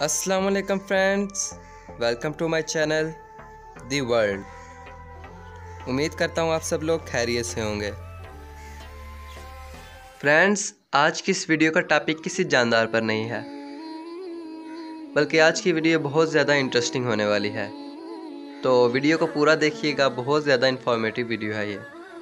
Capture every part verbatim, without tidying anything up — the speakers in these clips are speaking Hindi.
अस्सलाम वालेकुम friends, welcome to my channel the world. उम्मीद करता हूँ आप सब लोग खैरियत से होंगे। फ्रेंड्स, आज की इस वीडियो का टॉपिक किसी जानदार पर नहीं है, बल्कि आज की वीडियो बहुत ज़्यादा इंटरेस्टिंग होने वाली है। तो वीडियो को पूरा देखिएगा, बहुत ज़्यादा इंफॉर्मेटिव वीडियो है ये।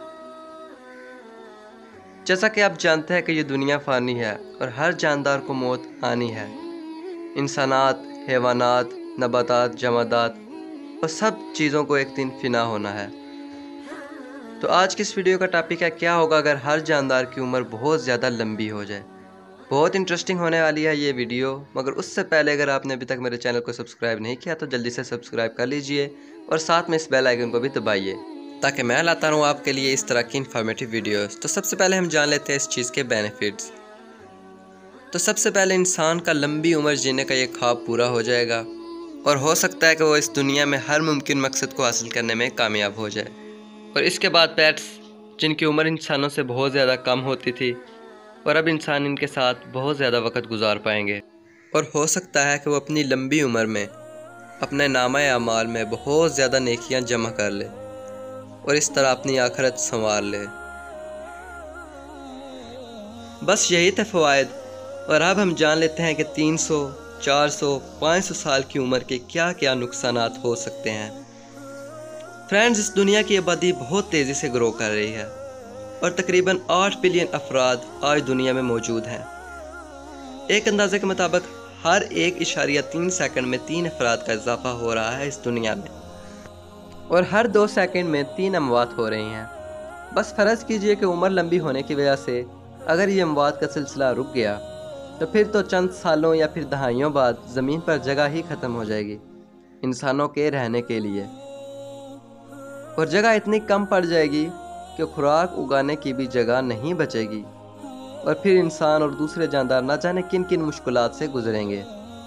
जैसा कि आप जानते हैं कि ये दुनिया फ़ानी है और हर जानदार को मौत आनी है। इंसानात, हैवानात, नबातात, जमादात और सब चीज़ों को एक दिन फिना होना है। तो आज की इस वीडियो का टॉपिक है, क्या होगा अगर हर जानदार की उम्र बहुत ज़्यादा लंबी हो जाए। बहुत इंटरेस्टिंग होने वाली है ये वीडियो, मगर उससे पहले अगर आपने अभी तक मेरे चैनल को सब्सक्राइब नहीं किया तो जल्दी से सब्सक्राइब कर लीजिए और साथ में इस बेल आइकन को भी दबाइए, ताकि मैं लाता रहूँ आपके लिए इस तरह की इन्फॉर्मेटिव वीडियोस। तो सबसे पहले हम जान लेते हैं इस चीज़ के बेनिफिट्स। तो सबसे पहले इंसान का लंबी उम्र जीने का ये ख्वाब पूरा हो जाएगा और हो सकता है कि वो इस दुनिया में हर मुमकिन मकसद को हासिल करने में कामयाब हो जाए। और इसके बाद पेट्स, जिनकी उम्र इंसानों से बहुत ज़्यादा कम होती थी और अब इंसान इनके साथ बहुत ज़्यादा वक्त गुजार पाएंगे। और हो सकता है कि वो अपनी लंबी उम्र में अपने नामा अमाल में बहुत ज़्यादा नेकियां जमा कर ले और इस तरह अपनी आखिरत संवार ले। बस यही थे फ़वाइद। और अब हम जान लेते हैं कि तीन सौ, चार सौ, पाँच सौ साल की उम्र के क्या क्या नुकसानात हो सकते हैं। फ्रेंड्स, इस दुनिया की आबादी बहुत तेज़ी से ग्रो कर रही है और तकरीबन आठ बिलियन अफराद आज दुनिया में मौजूद हैं। एक अंदाजे के मुताबिक हर एक इशारिया तीन सेकंड में तीन अफराद का इजाफा हो रहा है इस दुनिया में, और हर दो सेकंड में तीन अमवात हो रही हैं। बस फ़र्ज़ कीजिए कि उम्र लंबी होने की वजह से अगर ये अमवात का सिलसिला रुक गया तो फिर तो चंद सालों या फिर दहाइयों बाद ज़मीन पर जगह ही ख़त्म हो जाएगी इंसानों के रहने के लिए। और जगह इतनी कम पड़ जाएगी कि खुराक उगाने की भी जगह नहीं बचेगी और फिर इंसान और दूसरे जानदार ना जाने किन किन मुश्किलात से गुजरेंगे।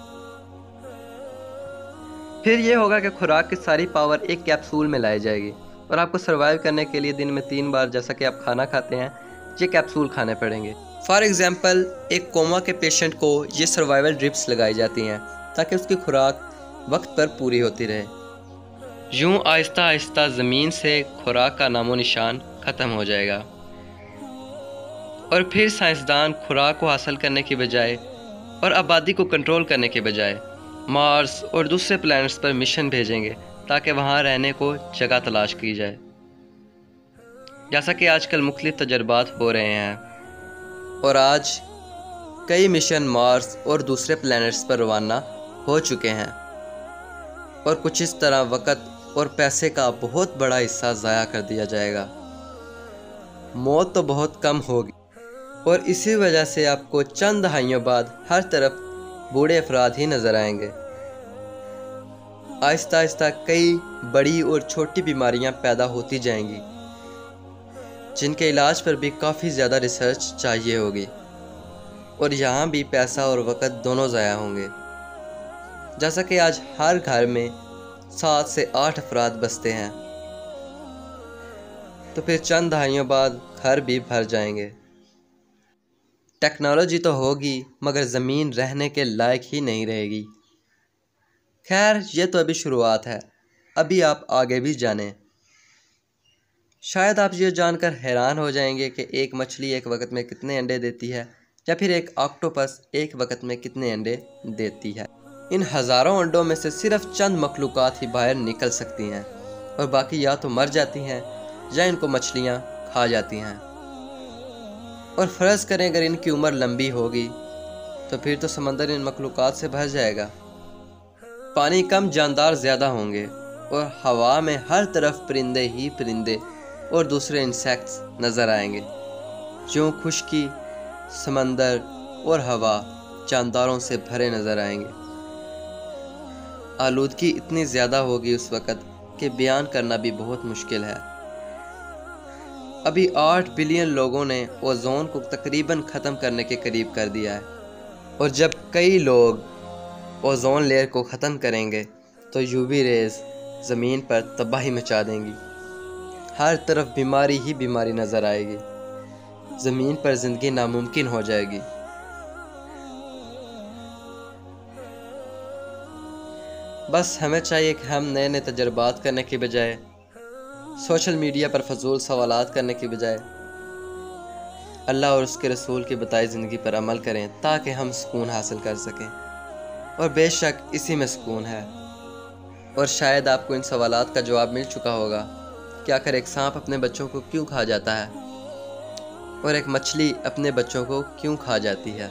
फिर ये होगा कि खुराक की सारी पावर एक कैप्सूल में लाई जाएगी और आपको सर्वाइव करने के लिए दिन में तीन बार, जैसा कि आप खाना खाते हैं, ये कैप्सूल खाने पड़ेंगे। फॉर एग्ज़ाम्पल, एक कोमा के पेशेंट को ये सर्वाइवल ड्रिप्स लगाई जाती हैं ताकि उसकी खुराक वक्त पर पूरी होती रहे। यूँ आहिस्ता आहिस्ता ज़मीन से खुराक का नामो निशान ख़त्म हो जाएगा और फिर साइंसदान खुराक को हासिल करने की बजाय और आबादी को कंट्रोल करने के बजाय मार्स और दूसरे प्लैनेट्स पर मिशन भेजेंगे ताकि वहाँ रहने को जगह तलाश की जाए। जैसा कि आजकल मुख्तलिफ तजर्बात हो रहे हैं और आज कई मिशन मार्स और दूसरे प्लैनेट्स पर रवाना हो चुके हैं, और कुछ इस तरह वक़्त और पैसे का बहुत बड़ा हिस्सा ज़ाया कर दिया जाएगा। मौत तो बहुत कम होगी और इसी वजह से आपको चंद दहाइयों बाद हर तरफ बूढ़े अफराद ही नज़र आएंगे। आहिस्ता आहिस्ता कई बड़ी और छोटी बीमारियां पैदा होती जाएंगी जिनके इलाज पर भी काफ़ी ज़्यादा रिसर्च चाहिए होगी, और यहाँ भी पैसा और वक़्त दोनों ज़ाया होंगे। जैसा कि आज हर घर में सात से आठ अफराद बसते हैं, तो फिर चंद दहाइयों बाद घर भी भर जाएंगे। टेक्नोलॉजी तो होगी मगर ज़मीन रहने के लायक ही नहीं रहेगी। खैर, ये तो अभी शुरुआत है, अभी आप आगे भी जानें। शायद आप ये जानकर हैरान हो जाएंगे कि एक मछली एक वक्त में कितने अंडे देती है, या फिर एक ऑक्टोपस एक वक्त में कितने अंडे देती है। इन हज़ारों अंडों में से सिर्फ चंद मखलूक़ात ही बाहर निकल सकती हैं और बाकी या तो मर जाती हैं या इनको मछलियाँ खा जाती हैं। और फ़र्ज़ करें अगर इनकी उम्र लंबी होगी तो फिर तो समंदर इन मखलूक़ात से भर जाएगा। पानी कम, जानदार ज़्यादा होंगे और हवा में हर तरफ परिंदे ही परिंदे और दूसरे इंसेक्ट्स नज़र आएंगे। यूँ खुश्की, समंदर और हवा जानदारों से भरे नज़र आएंगे। आलूदगी इतनी ज़्यादा होगी उस वक़्त कि बयान करना भी बहुत मुश्किल है। अभी आठ बिलियन लोगों ने ओजोन को तकरीबन ख़त्म करने के करीब कर दिया है, और जब कई लोग ओजोन लेयर को ख़त्म करेंगे तो यूवी रेज़ ज़मीन पर तबाही मचा देंगी। हर तरफ बीमारी ही बीमारी नज़र आएगी, ज़मीन पर ज़िंदगी नामुमकिन हो जाएगी। बस हमें चाहिए कि हम नए नए तजुर्बात करने की बजाय, सोशल मीडिया पर फजूल सवालात करने की बजाय अल्लाह और उसके रसूल की बताई ज़िंदगी पर अमल करें, ताकि हम सुकून हासिल कर सकें। और बेशक इसी में सुकून है। और शायद आपको इन सवालात का जवाब मिल चुका होगा कि आखिर एक सांप अपने बच्चों को क्यों खा जाता है और एक मछली अपने बच्चों को क्यों खा जाती है।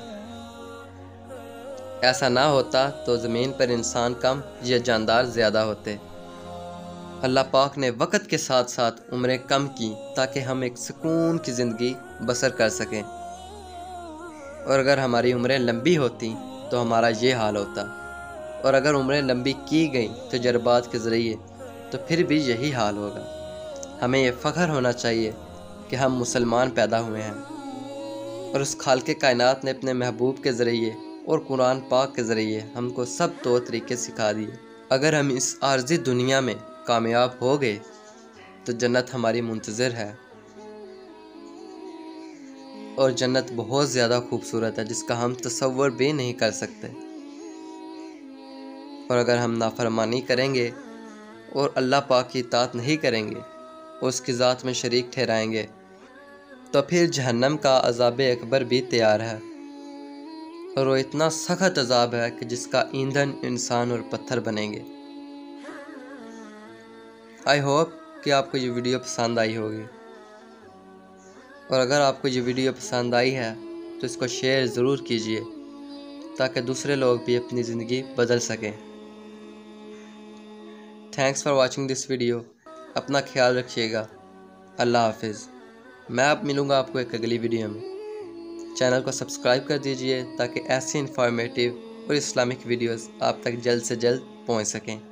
ऐसा ना होता तो ज़मीन पर इंसान कम या जानदार ज़्यादा होते। अल्लाह पाक ने वक़्त के साथ साथ उम्रें कम की ताकि हम एक सुकून की ज़िंदगी बसर कर सकें। और अगर हमारी उम्रें लंबी होती तो हमारा ये हाल होता। और अगर उम्रें लंबी की गई तजर्बात के ज़रिए तो फिर भी यही हाल होगा। हमें ये फ़ख्र होना चाहिए कि हम मुसलमान पैदा हुए हैं और उस खालिक़े कायनात ने अपने महबूब के ज़रिए और कुरान पाक के ज़रिए हमको सब तौर तरीके सिखा दिए। अगर हम इस आर्ज़ी दुनिया में कामयाब हो गए तो जन्नत हमारी मुंतज़िर है। और जन्नत बहुत ज़्यादा खूबसूरत है जिसका हम तसव्वुर भी नहीं कर सकते। और अगर हम नाफरमानी करेंगे और अल्लाह पाक की इताअत नहीं करेंगे और उसकी ज़ात में शरीक ठहराएंगे तो फिर जहन्नम का अज़ाब अकबर भी तैयार है। और वो इतना सख्त अज़ाब है कि जिसका ईंधन इंसान और पत्थर बनेंगे। आई होप कि आपको ये वीडियो पसंद आई होगी। और अगर आपको ये वीडियो पसंद आई है तो इसको शेयर ज़रूर कीजिए ताकि दूसरे लोग भी अपनी ज़िंदगी बदल सकें। Thanks for watching this video. अपना ख्याल रखिएगा। अल्लाह हाफिज़। मैं अब मिलूँगा आपको एक अगली वीडियो में। चैनल को सब्सक्राइब कर दीजिए ताकि ऐसी इंफॉर्मेटिव और इस्लामिक वीडियोस आप तक जल्द से जल्द पहुंच सकें।